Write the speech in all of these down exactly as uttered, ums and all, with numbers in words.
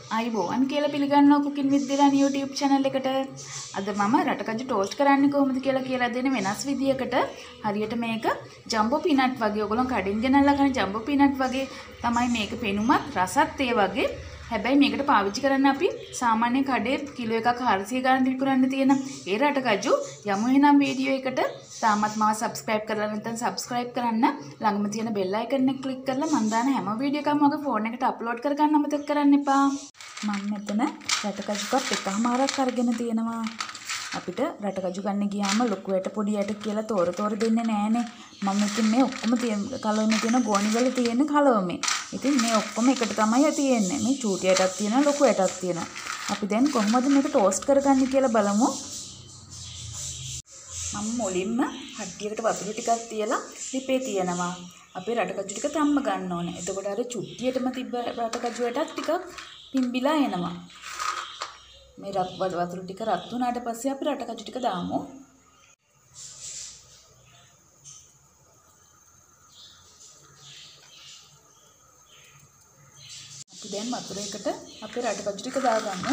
අයිබෝවන් කියලා පිළිගන්නවා කුකින් විත් දිරානි YouTube channel එකට. අද මම රටකජු ටෝස්ට් කරන්නේ කොහොමද කියලා කියලා දෙන වෙනස් විදියකට හරියට මේක ජම්බෝ පීනට් වගේ ඔයගොල්ලෝ කඩින් ගෙනල්ලා ගන්න ජම්බෝ පීනට් වගේ තමයි මේක පෙනුමත් රසත් ඒ වගේ. හැබැයි මේකට පාවිච්චි කරන්න අපි සාමාන්‍ය කඩේ කිලෝ එකක් හාරසිය ගානක් විකුණන්න තියෙන ඒ රටකජු යමු එහෙනම් වීඩියෝ එකට. තාමත් මාව subscribe කරලා නැත්නම් subscribe කරන්න ළඟම තියෙන bell icon එක click කරලා මම දාන හැම වීඩියෝ එකක්ම ඔගේ ෆෝන් එකට upload කර ගන්න අමතක කරන්න එපා. මම මෙතන රටකජු කප් එකමාරක් අරගෙන තියෙනවා. අපිට රටකජු ගන්න ගියාම ලොකු ඇට පොඩි ඇට කියලා තෝර තෝර දෙන්නේ නැහනේ. මම ඉතින් මේ ඔක්කොම තියෙන කලවමේ තියෙන ගෝණි වල තියෙන කලවමේ. ඉතින් මේ ඔක්කොම එකට තමයි තියෙන්නේ. මේ චූටි ඇටක් තියෙනවා ලොකු ඇටක් තියෙනවා. අපි දැන් කොහොමද මේක ටෝස්ට් කරගන්නේ කියලා බලමු. මම මුලින්ම හට්ටියකට වතුර ටිකක් තියලා ලිපේ තියනවා. අපි රටකජු ටික තම්ම ගන්න ඕනේ. එතකොට අර චුට්ටියටම තිබ්බ රටකජුවටත් ටිකක් පිම්බිලා එනවා. මේ වතුර ටික රත් වුණාට පස්සේ අපි රටකජු ටික දාමු. අපි දැන් වතුරයකට අපි රටකජු ටික දාගමු.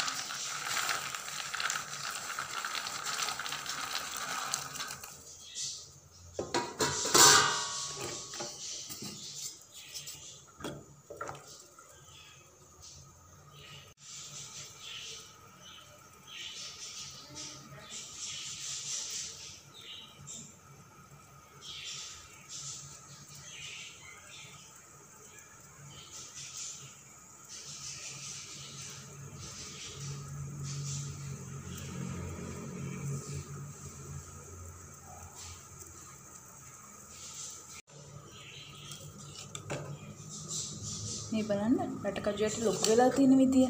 මේ බලන්න රටකජුවට ලොකු වෙලා තියෙන විදිය.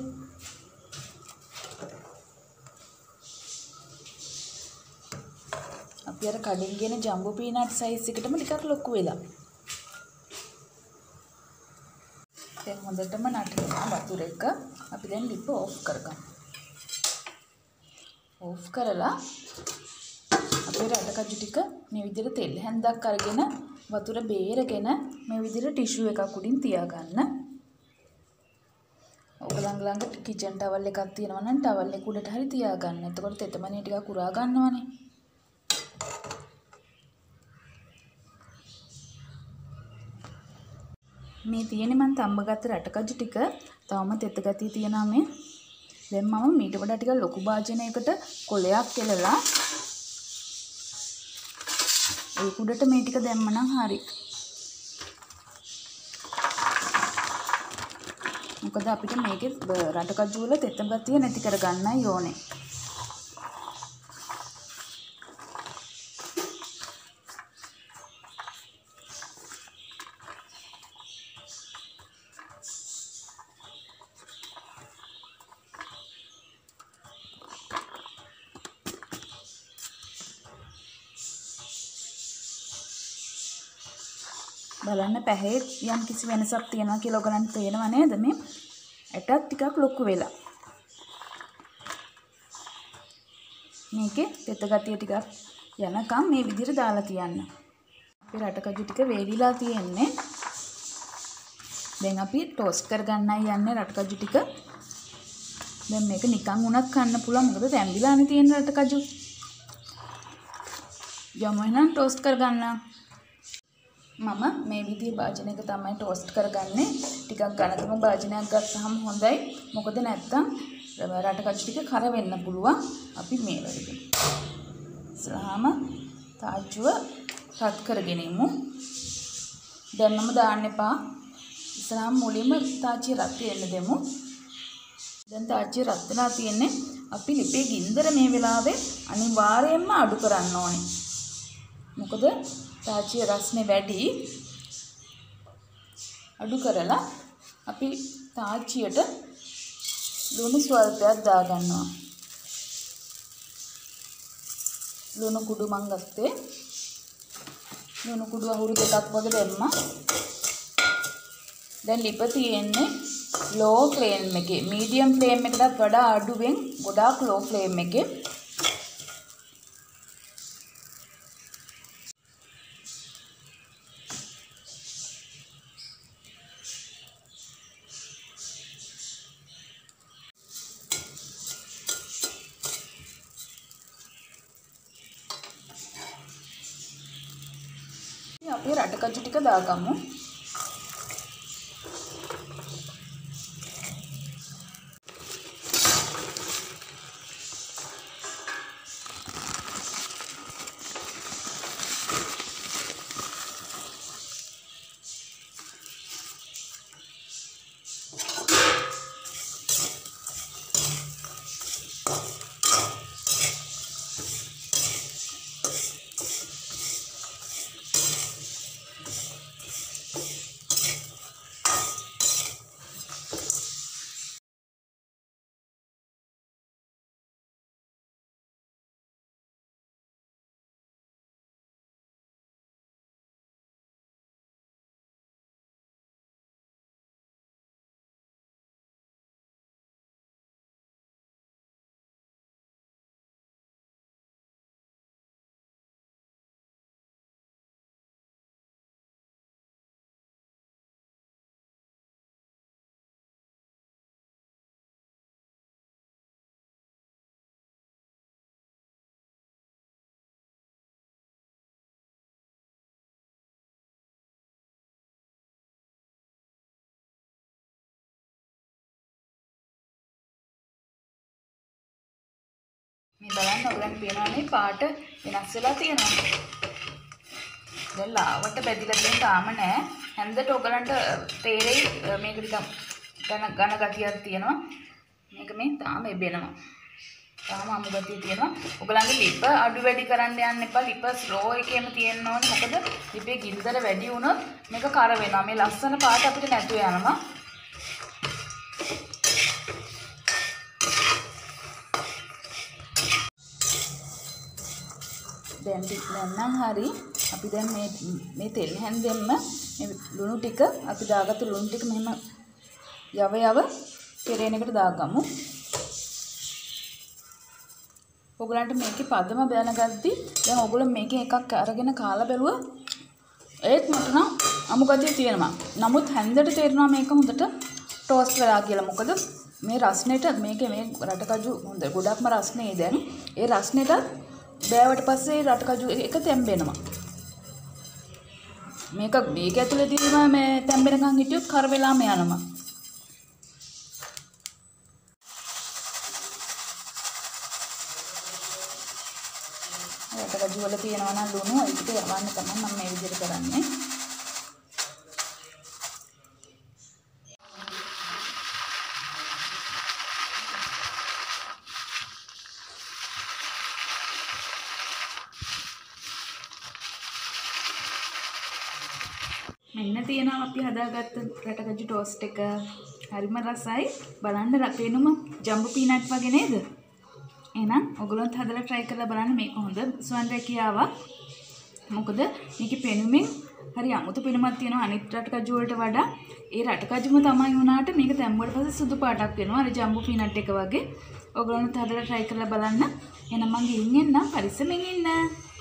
අපි අර කඩින් ගෙන ජම්බෝ පීනට් සයිස් එකටම ටිකක් ලොකු වෙලා. දැන් හොඳටම නටනවා වතුර එක. අපි දැන් ලිප ඕෆ් කරගමු. ඕෆ් කරලා අපේ රටකජු ටික මේ විදිහට තෙල් හැන්දක් අරගෙන වතුර බේරගෙන මේ විදිහට ටිෂු එකක් උඩින් තියාගන්න. ඔයගලන් ළඟ කිචන් ටවල් එකක් තියෙනවා නම් ටවල් එක උඩට හරි තියාගන්න. එතකොට තෙතමනේ ටිකක් උරා ගන්නවනේ. මේ තියෙන්නේ මම තම්බගත්ත රටකජු ටික. තවම තෙත ගතිය තියෙනවා මේ. දැන් මම මීට වඩා ටිකක් ලොකු භාජනයකට කොලයක් කෙලලා ඒ කුඩට මේ ටික දැම්මනම් හරි. මොකද අපිට මේකේ රටකජු වල තෙත ගතිය නැති කරගන්නයි ඕනේ. බලන්න පැහේ යම් කිසි වෙනසක් තියෙනවා කියලා ඔයගලන්ට තේරෙනව නේද? මේ ඇටත් ටිකක් ලොකු වෙලා. මේකේ තෙත ගතිය ටිකක් යනකම් මේ විදිහට දාලා තියන්න. අපේ රටකජු ටික වේලිලා තියෙන්නේ. දැන් අපි ටෝස්ට් කරගන්නයි යන්නේ රටකජු ටික. දැන් මේක නිකන් උනත් කන්න පුළුවන්. මොකද තැඹිලානේ තියෙන රටකජු. යමු එහෙනම් ටෝස්ට් කරගන්න. මම මේ විදිහේ භාජනයක තමයි ටෝස්ට් කරගන්නේ. ටිකක් ඝනතම භාජනයක් ගත්තාම හොඳයි. මොකද නැත්තම් රටකජු ටික කර වෙන්න පුළුවන්. අපි මේ වගේ ඉස්සරහම තාජ්ජුව රත් කරගෙන ඉමු. දැන්ම දාන්න එපා. ඉස්සරහම මුලින්ම තාජ්ජිය රත් වෙන්න දෙමු. දැන් තාජ්ජිය රත් වෙලා තියෙන්නේ. අපි ලිපේ ගින්දර මේ වෙලාවේ අනිවාර්යයෙන්ම අඩු කරන්න ඕනේ. මොකද තාජ්ජිය රස්නේ වැඩි. අඩු කරලා අපි තාජ්ජියට ලුණු ස්වල්පයක් දාගන්නවා. ලුණු කුඩු මං ගත්තේ. ලුණු කුඩු අහුරු දෙකක් වගේ දැම්මා. දැන් ලිප තියෙන්නේ ලෝ ෆ්ලේම් එකේ. මීඩියම් ෆ්ලේම් එකටත් වඩා අඩුවෙන් ගොඩාක් ලෝ ෆ්ලේම් එකේ. වගේ රටකජු ටික දාගමු. මේ බලන්න ඔයගලන්ට පේනවා මේ පාට වෙනස් වෙලා තියෙනවා. දැන් ලාවට බැදිලා තියෙන තාම නෑ. හැන්දට ඔයගලන්ට තේරෙයි මේක ටිකක් ඝන ඝන ගතියක් තියෙනවා. මේක මේ තාම එබෙනවා. තාම අමු ගතිය තියෙනවා. ඔයගලන්ගේ ලිප අඩු වැඩි කරන්න යන්න එපා. ලිප ස්ලෝ එකේම තියෙන්න ඕනේ. මොකද ලිපේ ගින්දර වැඩි වුණොත් මේක කර වෙනවා. මේ ලස්සන පාට අපිට නැතු යනවා. දැන් ටික නම් හරි අපි දැන් මේ මේ තෙල් හැන්දෙන්න මේ ලුණු ටික අපි දාගත්තු ලුණු ටික මෙහෙම යව යව කෙරේන එකට දාගමු. ඔයගලන්ට මේකේ පදම දැනගද්දි දැන් ඔයගොල්ලෝ මේකෙන් එකක් අරගෙන කාලා බැලුවා ඒත් මට නම් අමු ගතිය තියෙනවා. නමුත් හැන්දට තේරෙනවා මේක හොඳට ටෝස්ට් වෙලා කියලා. මොකද මේ රස්නෙට මේකේ මේ රටකජු හොඳ ගොඩක්ම රස්නේ දැන් ඒ රස්නෙට බෑවට පස්සේ රටකජු එක තැම්බෙනවා. මේක මේක ඇතුලේදීම මේ තැම්බෙනකන් හිටියොත් කර වෙලාම යනවා. රටකජු වල තියෙනවා නම් ලුණු ඒක යවන්න තමයි මම මේ විදිහට කරන්නේ. මෙන්න තියෙනවා අපි හදාගත්ත රටකජු ටෝස්ට් එක. හරිම රසයි. බලන්න පේනුම ජම්බෝ පීනට් වගේ නේද? එහෙනම් ඔයගොල්ලොත් හදලා try කරලා බලන්න. මේක හොඳ සුවඳ රැකියාවක්. මොකද මේකේ පෙනුමෙන් හරි අමුතු පෙනුමක් තියෙනවා අනිත් රටකජු වලට වඩා. ඒ රටකජුම තමයි වුණාට මේක තැම්බුවට පස්සේ සුදු පාටක් වෙනවා. අර ජම්බෝ පීනට් එක වගේ. ඔයගොල්ලොත් හදලා try කරලා බලන්න. එහෙනම් මම ගිහින් එන්නම්. පරිස්සමෙන් ඉන්න.